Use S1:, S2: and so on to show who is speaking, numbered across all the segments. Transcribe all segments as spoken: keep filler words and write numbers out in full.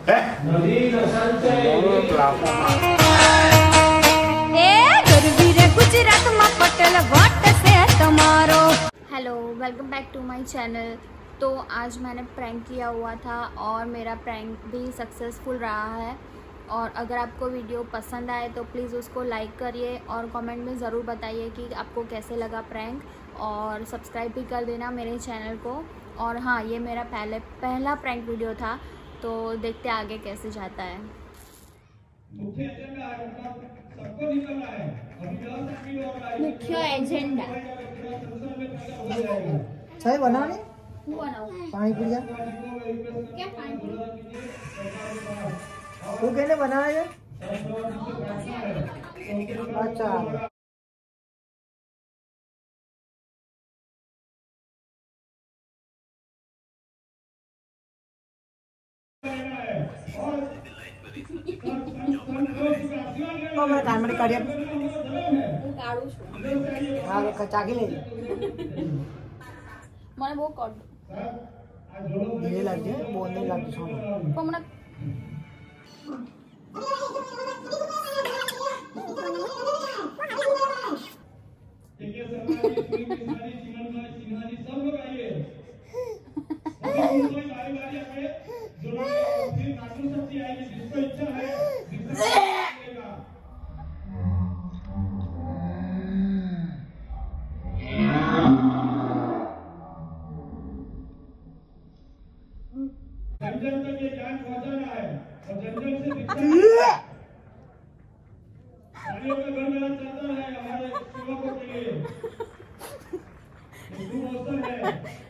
S1: Hello, welcome back to my channel. तो आज मैंने प्रैंक किया हुआ था और मेरा प्रैंक भी सक्सेसफुल रहा है। और अगर आपको वीडियो पसंद आए तो प्लीज़ उसको लाइक करिए और कमेंट में ज़रूर बताइए कि आपको कैसे लगा प्रैंक, और सब्सक्राइब भी कर देना मेरे चैनल को। और हाँ, ये मेरा पहले पहला प्रैंक वीडियो था, तो देखते आगे कैसे जाता है।
S2: मुख्य एजेंडा
S3: चाय बनाने पानी पी जा।
S2: क्या पानी
S3: वो कहने बनाया है। अच्छा तो मैं कान में काढ़िया
S2: હું કાઢું છું।
S3: हाँ चाकी ले
S2: મને બહુ કડ
S3: ये लग गया बोलने लग गया सोनू
S2: પણ મને
S4: जंगल तक ये ज्ञान पहुंचाना है और जंगल से पानियों का घर मिलना चाहता है हमारे सेवकों के लिए। शुभ अवसर है,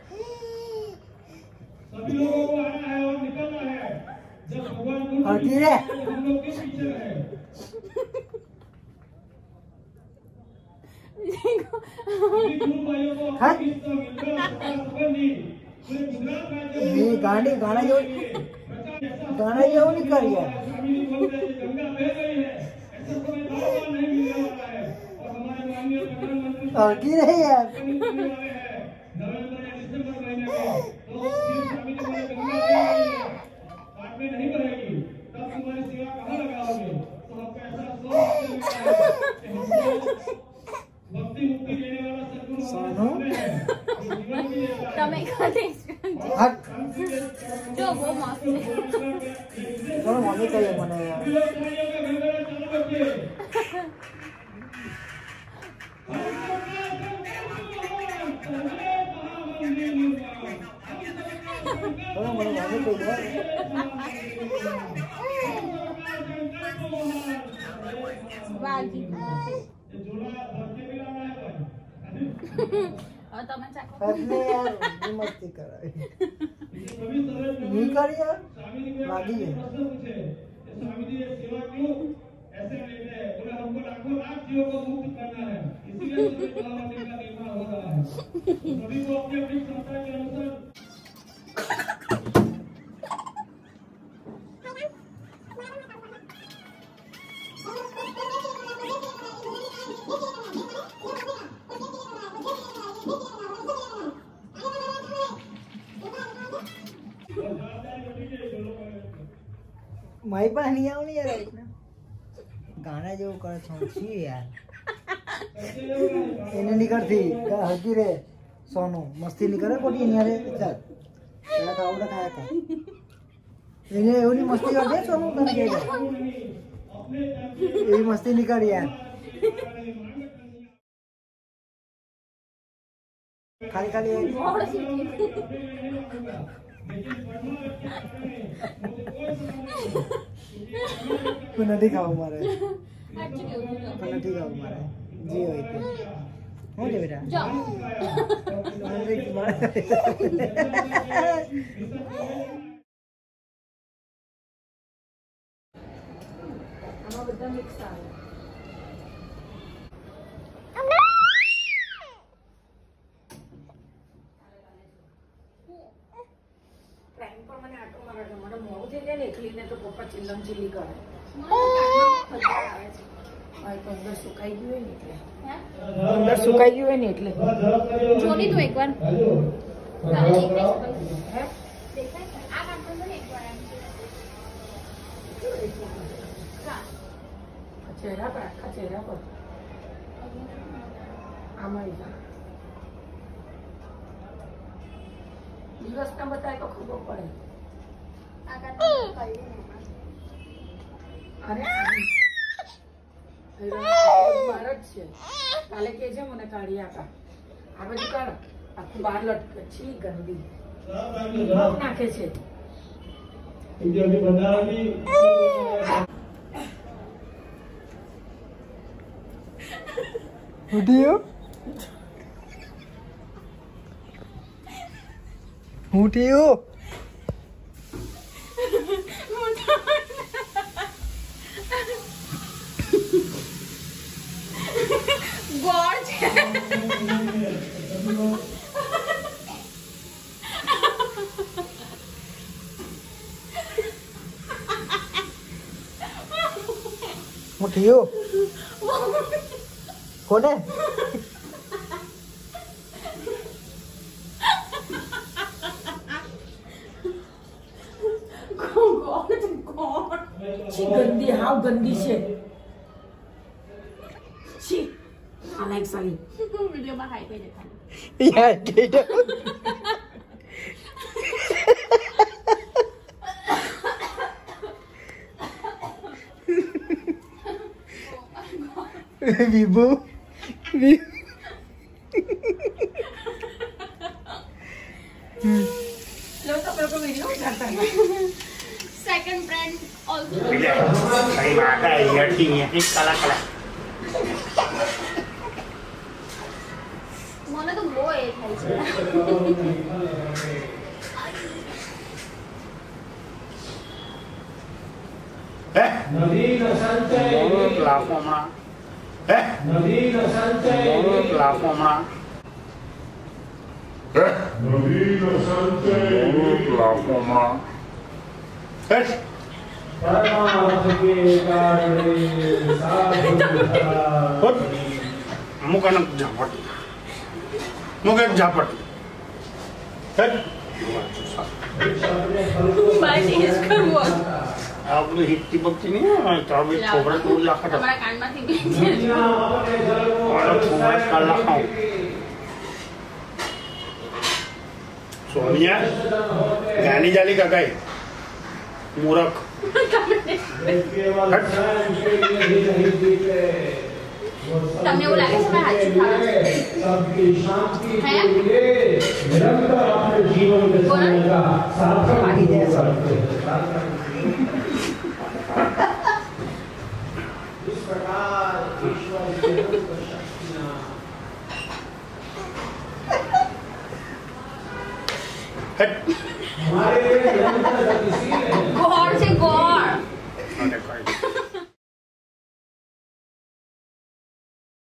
S4: सभी लोगों को आना है और निकलना है। जब भगवान गुरु हम लोग के पीछे रहे। गुरु भाइयों को
S3: ये गाड़ी गाना जो गाना जो नहीं कर गया और की रही यार
S4: नहीं बनेगी तब तुम्हारी सेवा कहाँ लगाओगे? तो आपका ऐसा भक्ति मुक्ति देने वाला सद्गुरु
S2: તમે ખાતે જો બહુ મસ્ત છે।
S3: चलो मने करिए मने यार चलो मने मने करिए
S2: વાગી और તમે ચાખો
S3: अरे यार ये मस्ती कर रहा है नहीं कर यार लागी है
S4: स्वामी जी ये सेवा क्यों ऐसे लेते हैं? बोले हमको लाखों लाख जीवों को मुक्त करना है, इसीलिए सभी का निर्माण हो रहा है। सभी को अपनी अपनी क्षमता के अनुसार
S3: माई पर नहीं आओ नहीं यार गाना जो कर छी यार इन्हें नहीं करती क्या हकी रे सोनू मस्ती नहीं करे कोटी नहीं रे चल क्या खाओ ना खाया था इन्हें वो नहीं मस्ती करते सोनू कर के ये मस्ती नहीं कर यार खाली खाली पनटी खाओ मारे पनटी खाओ मारे जी होई थे हो जा बेटा
S2: જાઓ આમાં બધા મિક્સ આવે।
S5: પ્રાઇમ પર મને આટો મારે મને મોડું થઈ જાય ને એકલી ને તો પપ્પા ચિલ્લમ ચિલ્લી કરે તો અંદર સુકાઈ ગયું હોય ને એટલે અંદર સુકાઈ ગયું હોય ને એટલે
S2: જોડી તું એકવાર
S5: चेहरा पर आखा चेहरा पर आमाइला દિવસના બતાય તો ખબર પડે. અરે બાર જ છે. કાલે કે છે મને કાઢી આપા આ બાજુ કાઢ આખું બહાર લટકે છી ગંદી નાખે છે.
S3: ઉઠ્યો ઉઠ્યો
S2: ગોળ છે.
S3: ઉઠ્યો કોને
S5: છી ગંદી હાવ ગંદી છે. છી આના એક સાલી
S2: વિડીયોમાં હાઈ કહી દેખાડો.
S3: યાર કે વિભુ
S5: લો તો પેલો વિડિયો ઉતારતા
S2: second friend also
S6: Ay, maka, iyarting niya. Eh, kala, kala.
S1: મને તો બહુ એ થાય છે.
S6: Eh? Moro pelako mah. Eh? Moro pelako mah. Eh? Moro pelako mah. Eh? Hot. Muka nak japat. Muka japat. Eh?
S2: બાય test કરવો.
S6: આપણે હિટ્ટી બકતી નહીં આવે તો હવે છોકરા તો લાખા
S2: તમારા કાનમાંથી બેસે છે.
S6: છોકરા કાલા ખાવ સોનિયા ગાની જાલી કાકાઈ મૂરખ
S2: તમને એવું લાગે છે મારા હાથ
S6: હટ
S2: ગોળ છે